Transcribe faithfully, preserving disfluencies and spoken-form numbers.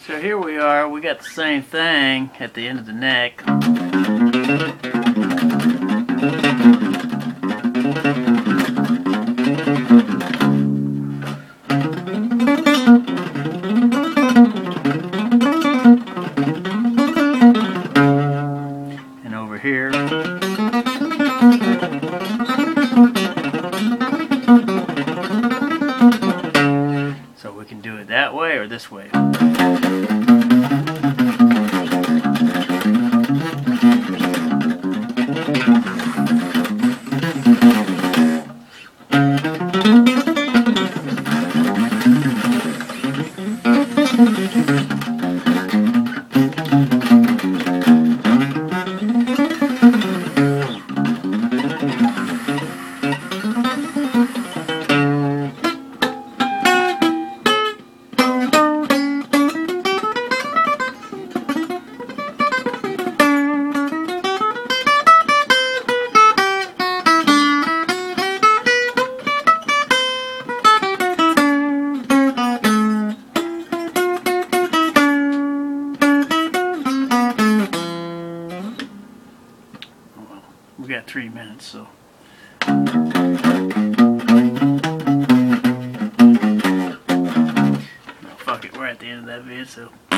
So here we are, we got the same thing at the end of the neck. And over here. So we can do it that way or this way. We got three minutes, so. No, fuck it, we're at the end of that vid, so.